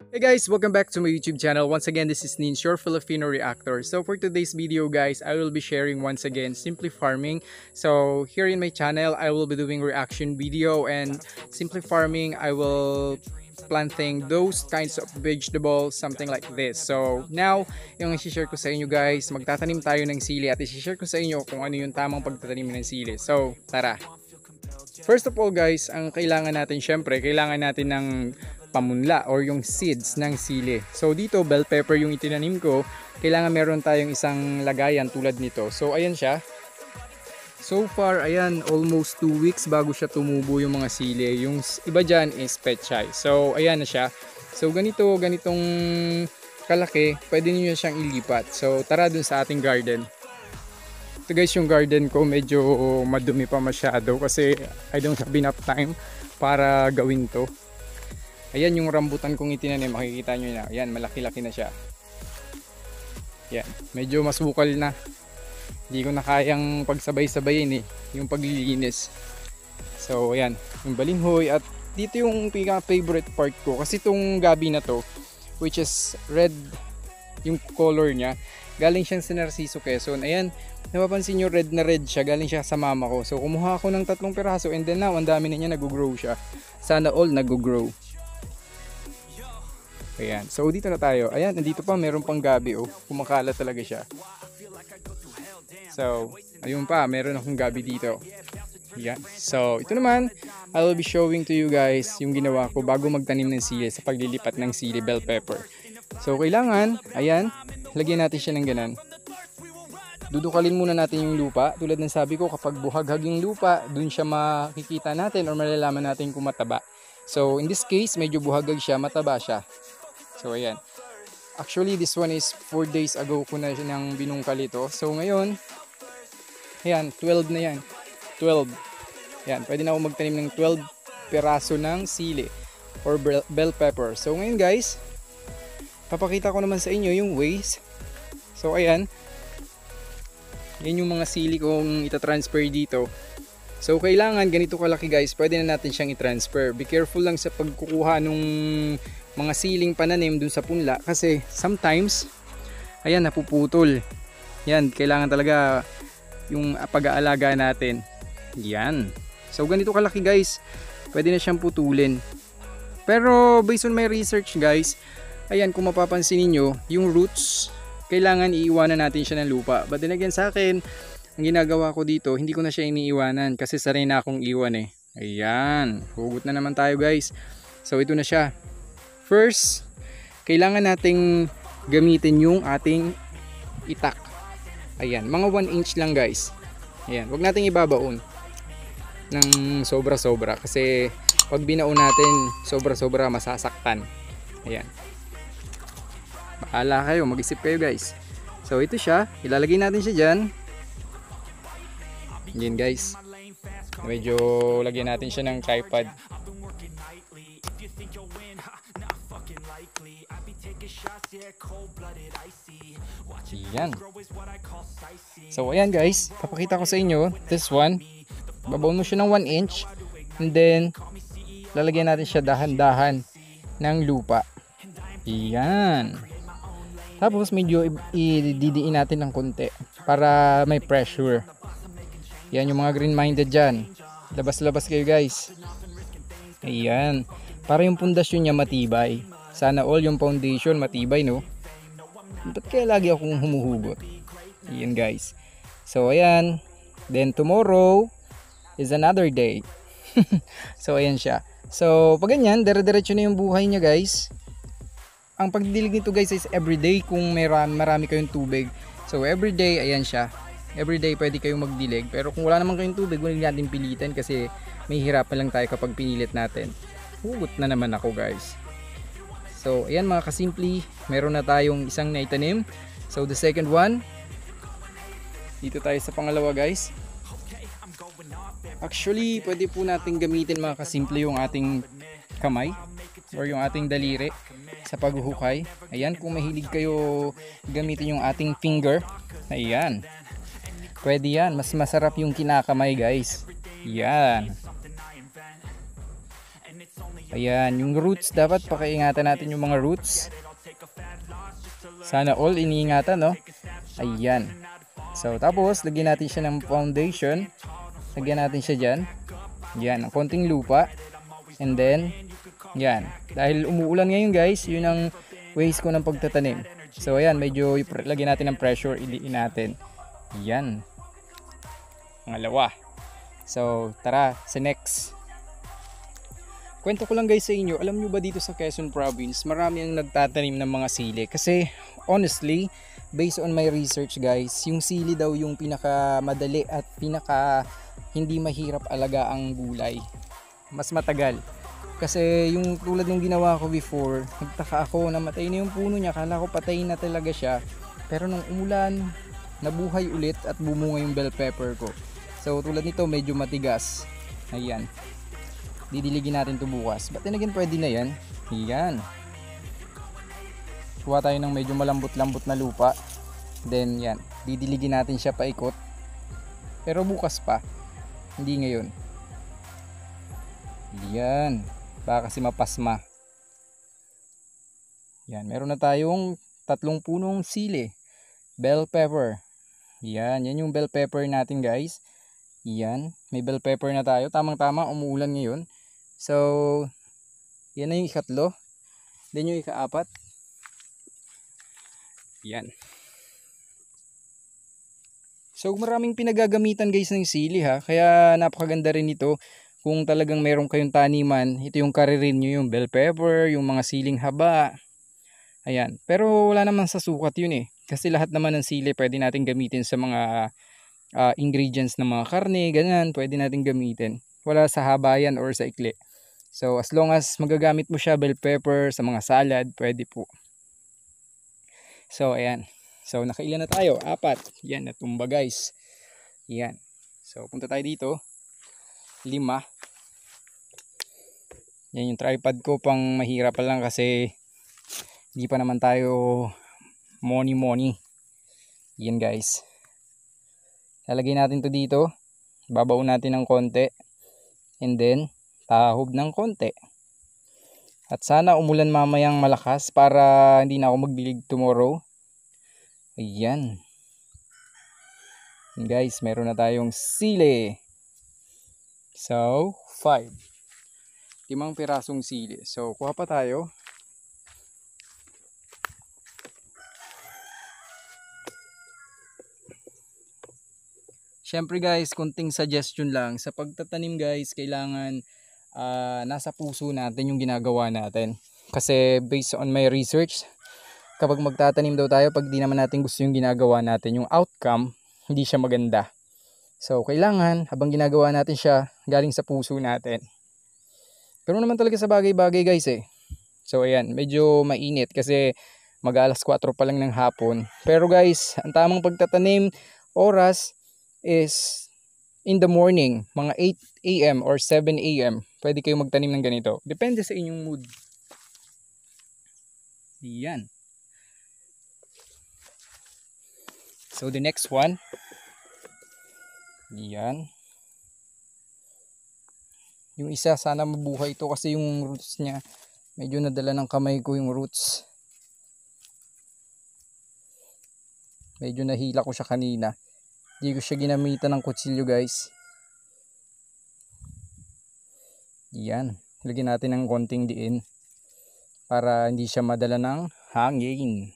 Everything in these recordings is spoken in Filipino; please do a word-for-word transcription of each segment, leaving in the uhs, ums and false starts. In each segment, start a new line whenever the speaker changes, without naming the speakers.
Hey guys, welcome back to my YouTube channel. Once again, this is Nin's, your Filipino reactor. So for today's video guys, I will be sharing once again Simply Farming. So here in my channel, I will be doing reaction video, and Simply Farming, I will planting those kinds of vegetables, something like this. So now, yung i-share ko sa inyo guys, magtatanim tayo ng sili at i-share ko sa inyo kung ano yung tamang pagtatanim ng sili. So tara! First of all guys, ang kailangan natin syempre, kailangan natin ng pamunla or yung seeds ng sili. So dito bell pepper yung itinanim ko, kailangan meron tayong isang lagayan tulad nito. So ayan siya. So far ayan, almost two weeks bago siya tumubo yung mga sili. Yung iba dyan is pechay. So ayan na siya. So ganito, ganitong kalaki, pwede niyo siyang ilipat. So tara dun sa ating garden. Ito guys yung garden ko, medyo madumi pa masyado kasi I don't have enough time para gawin to. Ayan yung rambutan kong itinanim, makikita nyo na. Ayan, malaki-laki na siya. Ayan, medyo masukal na. Hindi ko na kayang pagsabay-sabayin eh, yung paglilinis. So ayan, yung balinghoy. At dito yung pinaka-favorite part ko, kasi itong gabi na to, which is red yung color niya, galing siyang sa Narciso, Quezon. Ayan, napapansin nyo, red na red siya, galing siya sa mama ko. So kumuha ako ng tatlong piraso, and then now ang dami na niya, nag-grow siya. Sana all nag-grow. Ayan, so dito na tayo. Ayan, nandito pa, meron pang gabi oh. Kumakala talaga siya. So, ayun pa, meron akong gabi dito. Ayan. So, ito naman, I will be showing to you guys yung ginawa ko bago magtanim ng sili sa paglilipat ng sili bell pepper. So, kailangan, ayan, lagyan natin siya ng ganan. Dudukalin muna natin yung lupa. Tulad ng sabi ko, kapag buhaghag yung lupa, dun siya makikita natin or malalaman natin kung mataba. So, in this case, medyo buhaghag siya, mataba siya. So ayan, actually this one is four days ago ko na nang binungkal ito. So ngayon, ayan, twelve na yan, twelve. Ayan, pwede na ako magtanim ng twelve piraso ng sili or bell pepper. So ngayon guys, papakita ko naman sa inyo yung ways. So ayan, yan yung mga sili kong itatransfer dito. So kailangan ganito kalaki guys, pwede na natin siyang i-transfer. Be careful lang sa pagkukuha nung mga siling pananim dun sa punla, kasi sometimes ayan, napuputol. Yan, kailangan talaga yung pag-aalaga natin. Yan. So ganito kalaki guys, pwede na siyang putulin. Pero based on my research guys, ayan, kung mapapansin niyo, yung roots kailangan iiwanan natin siya ng lupa. But then again, sa akin, ang ginagawa ko dito, hindi ko na siya iniiwanan kasi sanay na akong iwan eh. Ayan, hugot na naman tayo guys. So ito na siya. First, kailangan nating gamitin yung ating itak. Ayan, mga one inch lang guys. Ayan, wag nating ibabaon ng sobra-sobra kasi pag binaon natin sobra-sobra masasaktan. Ayan. Bahala kayo, mag-isip kayo guys. So ito siya, ilalagay natin siya dyan. Yan guys, medyo lagyan natin siya ng tripod. Yan. So ayan guys, papakita ko sa inyo this one. Babaon mo siya ng one inch, and then lalagyan natin siya dahan-dahan ng lupa. Yan. Tapos medyo ididiin natin ng konti para may pressure. Yan yung mga green minded dyan, labas-labas kayo guys. Ayan, para yung pundasyon niya matibay. Sana all yung foundation matibay, no? Ba't kaya lagi akong humuhugot? Ayan guys. So ayan, then tomorrow is another day. So ayan siya. So pag ganyan, dire-diretso na yung buhay niya guys. Ang pagdidilig nito guys is everyday kung marami, marami kayong tubig. So everyday, ayan siya. Everyday pwede kayong magdilig. Pero kung wala naman kayong tubig, huwag natin pilitin kasi may hirapan lang tayo kapag pinilit natin. Hugot na naman ako guys. So ayan mga kasimpli, meron na tayong isang naitanim. So the second one, dito tayo sa pangalawa guys. Actually pwede po natin gamitin mga kasimple yung ating kamay or yung ating daliri sa paghuhukay. Ayan, kung mahilig kayo gamitin yung ating finger, ayan, pwede yan, mas masarap yung kinakamay guys. Yan. Ayan, yung roots, dapat pakiingatan natin yung mga roots. Sana all iniingatan, no? Ayan. So, tapos, lagyan natin siya ng foundation. Lagyan natin siya dyan. Yan, ang konting lupa. And then, yan. Dahil umuulan ngayon guys, yun ang ways ko ng pagtatanim. So, ayan, medyo lagyan natin ng pressure, iliin natin. Yan. Pangalawa. So, tara, sa next. Kwento ko lang guys sa inyo, alam nyo ba dito sa Quezon Province, marami ang nagtatanim ng mga sili. Kasi, honestly, based on my research guys, yung sili daw yung pinaka madali at pinaka hindi mahirap alaga ang gulay. Mas matagal. Kasi yung tulad ng ginawa ko before, nagtaka ako, namatay na yung puno niya, kala ko patay na talaga siya. Pero nung umulan, nabuhay ulit at bumunga yung bell pepper ko. So tulad nito, medyo matigas. Ayan. Didiligin natin ito bukas. But then again, pwede na yan. Ayan. Kuha tayo ng medyo malambot-lambot na lupa. Then yan, didiligin natin siya paikot. Pero bukas pa. Hindi ngayon. Yan. Baka kasi mapasma. Yan. Meron na tayong tatlong punong sili. Bell pepper. Yan. Yan yung bell pepper natin guys. Yan. May bell pepper na tayo. Tamang-tama. Umuulan ngayon. So, yan na yung ikatlo. Then yung ikaapat. Yan. So maraming pinagagamitan guys ng sili ha. Kaya napakaganda rin ito. Kung talagang meron kayong taniman, ito yung karirin nyo, yung bell pepper, yung mga siling haba. Ayan. Pero wala naman sa sukat yun eh. Kasi lahat naman ng sili pwede natin gamitin sa mga uh, ingredients ng mga karne, ganyan. Pwede natin gamitin. Wala sa haba yan or sa ikli. So as long as magagamit mo siya, bell pepper, sa mga salad, pwede po. So ayan. So nakailan na tayo? Apat. Yan, natumba guys. Yan. So punta tayo dito. Lima. Yan yung tripod ko, pang mahirap pa lang kasi hindi pa naman tayo money money. Yan guys. Lalagay natin to dito. Babaw natin ng konti. And then tahob ng konti. At sana umulan mamayang malakas para hindi na ako magdilig tomorrow. Ayan. And guys, meron na tayong sili. So, five. Limang pirasong sili. So, kuha pa tayo. Siyempre guys, kunting suggestion lang. Sa pagtatanim guys, kailangan uh, nasa puso natin yung ginagawa natin. Kasi based on my research, kapag magtatanim daw tayo, pag di naman natin gusto yung ginagawa natin, yung outcome, hindi siya maganda. So, kailangan, habang ginagawa natin siya, galing sa puso natin. Pero naman talaga sa bagay-bagay guys eh. So, ayan, medyo mainit kasi mag-alas kwatro pa lang ng hapon. Pero guys, ang tamang pagtatanim, oras, is in the morning, mga eight A M or seven A M Pwede kayong magtanim ng ganito. Depende sa inyong mood. Yan. So the next one. Yan. Yung isa, sana mabuhay ito kasi yung roots niya, medyo nadala ng kamay ko yung roots. Medyo nahila ko siya kanina. Hindi ko siya ginamitan ng kutsilyo guys. Yan. Lagyan natin ng konting diin para hindi siya madala ng hangin.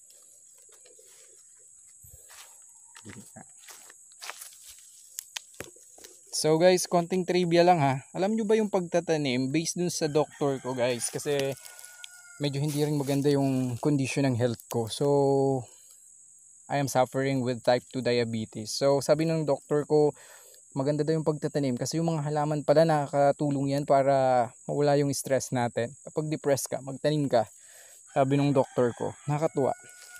So guys, konting trivia lang ha. Alam nyo ba yung pagtatanim based dun sa doctor ko guys? Kasi medyo hindi rin maganda yung condition ng health ko. So I am suffering with type two diabetes. So sabi ng doktor ko, maganda daw yung pagtatanim kasi yung mga halaman pala nakakatulong yan para mawala yung stress natin. Kapag depressed ka, magtanim ka. Sabi ng doktor ko, nakakatuwa.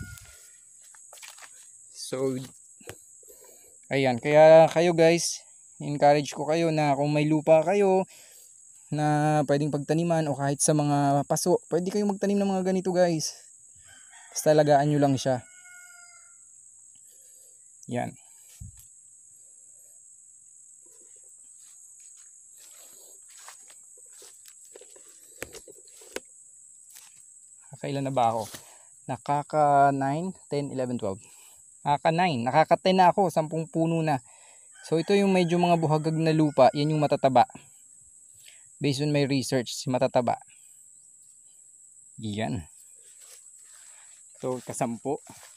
So ayan, kaya kayo guys, encourage ko kayo na kung may lupa kayo na pwedeng pagtaniman o kahit sa mga paso, pwede kayong magtanim ng mga ganito guys. Basta alagaan nyo lang siya. Yan. Nakailan na ba ako? Nakaka nine, ten, eleven, twelve. Nakaka nine. Nakaka ten na ako. sampung puno na. So ito yung medyo mga buhagag na lupa. Yan yung matataba. Based on my research, matataba. Yan. So kasampo.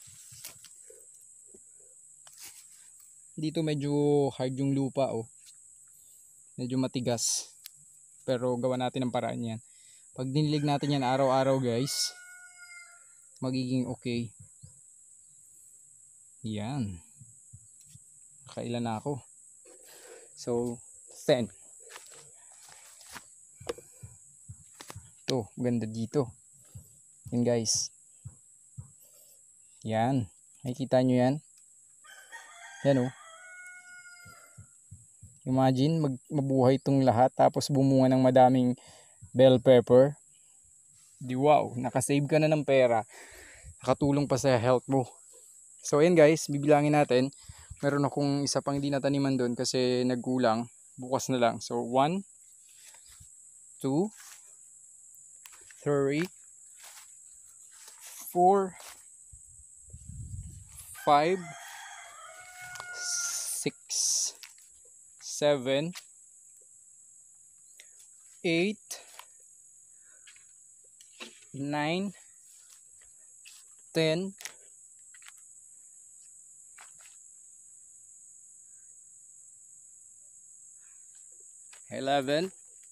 Dito medyo hard yung lupa oh. Medyo matigas. Pero gawa natin ng paraan yan. Pag dinilig natin yan araw-araw guys, magiging okay. Yan. Kailan na ako. So, ten. Ito, ganda dito. Yan guys. Yan. Nakikita nyo yan? Yan oh. Imagine, mag mabuhay itong lahat. Tapos bumunga ng madaming bell pepper. Di wow, nakasave ka na ng pera. Nakatulong pa sa health mo. So ayan guys, bibilangin natin. Meron akong isa pang hindi nataniman doon kasi nagkulang. Bukas na lang. So one, two, three, four, five, six, seven, eight, nine, ten, eleven,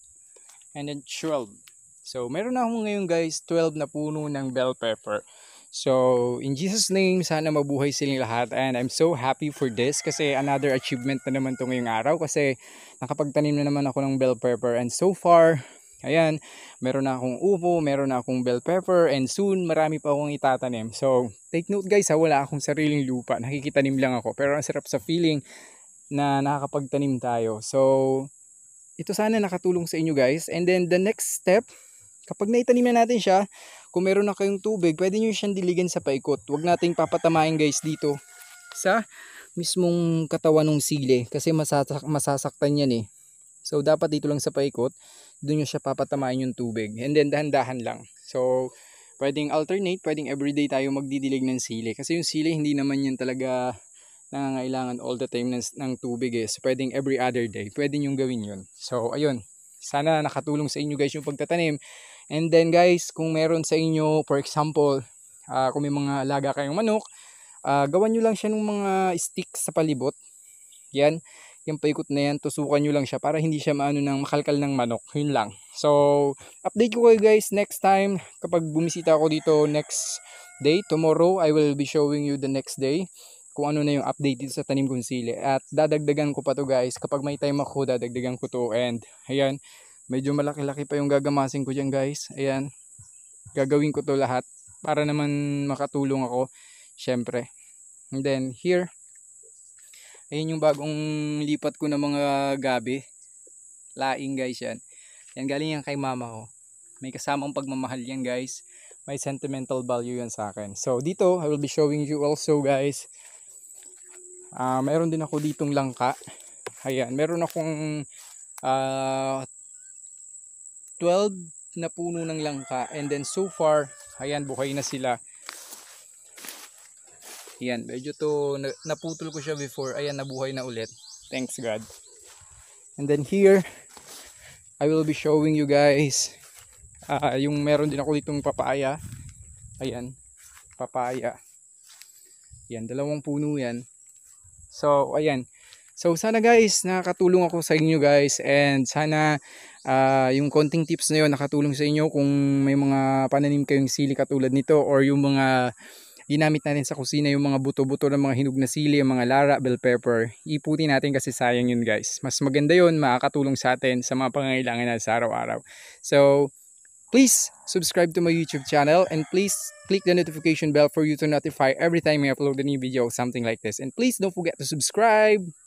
and then twelve. So meron na ako ngayon guys twelve na puno ng bell pepper. So in Jesus name, sana mabuhay silang lahat, and I'm so happy for this kasi another achievement na naman to ngayong araw kasi nakapagtanim na naman ako ng bell pepper, and so far ayan, meron na akong upo, meron na akong bell pepper, and soon marami pa akong itatanim. So take note guys ha, wala akong sariling lupa, nakikitanim lang ako, pero ang sarap sa feeling na nakakapagtanim tayo. So ito sana nakatulong sa inyo guys. And then the next step, kapag naitanim na natin siya, kung meron na kayong tubig, pwede nyo siyang diligan sa paikot. Huwag nating papatamain guys dito sa mismong katawan ng sili kasi masasak masasaktan yan eh. So dapat dito lang sa paikot, doon nyo siya papatamain yung tubig. And then dahan-dahan lang. So pwedeng alternate, pwedeng everyday tayo magdidilig ng sili. Kasi yung sili hindi naman yan talaga nangangailangan all the time ng, ng tubig eh. So pwedeng every other day, pwede nyo gawin yun. So ayun, sana nakatulong sa inyo guys yung pagtatanim. And then guys, kung meron sa inyo, for example, uh, kung may mga alaga kayong manok, uh, gawan nyo lang siya ng mga sticks sa palibot. Yan, yung paikot na yan, tusukan nyo lang siya para hindi siya maano ng makalkal ng manok. Yun lang. So update ko kayo guys next time kapag bumisita ako dito next day. Tomorrow I will be showing you the next day kung ano na yung update dito sa tanim kong sili. At dadagdagan ko pa to guys. Kapag may time ako, dadagdagan ko to. And ayan, medyo malaki-laki pa yung gagamasin ko dyan guys. Ayan, gagawin ko to lahat para naman makatulong ako. Syempre. And then here, ayun yung bagong lipat ko ng mga gabi. Laing guys yan. Yan galing yan kay mama ko. May kasamang pagmamahal yan guys. May sentimental value yan sa akin. So dito, I will be showing you also guys. Uh, meron din ako ditong langka. Ayan, meron akong uh, twelve na puno ng langka. And then so far, ayan, buhay na sila. Ayan, medyo to, naputol ko siya before. Ayan, nabuhay na ulit. Thanks God. And then here, I will be showing you guys. Uh, yung meron din ako ditong papaya. Ayan, papaya. Ayan, dalawang puno yan. So, ayan. So, sana guys, nakakatulong ako sa inyo guys. And sana uh, yung konting tips na yun nakatulong sa inyo kung may mga pananim kayong sili katulad nito. Or yung mga ginamit natin sa kusina, yung mga buto-buto ng mga hinog na sili, yung mga lara, bell pepper. Iputin natin kasi sayang yun guys. Mas maganda yun, makakatulong sa atin sa mga pangangailangan natin sa araw-araw. So, please subscribe to my YouTube channel and please click the notification bell for you to notify every time I upload a new video, something like this. And please don't forget to subscribe.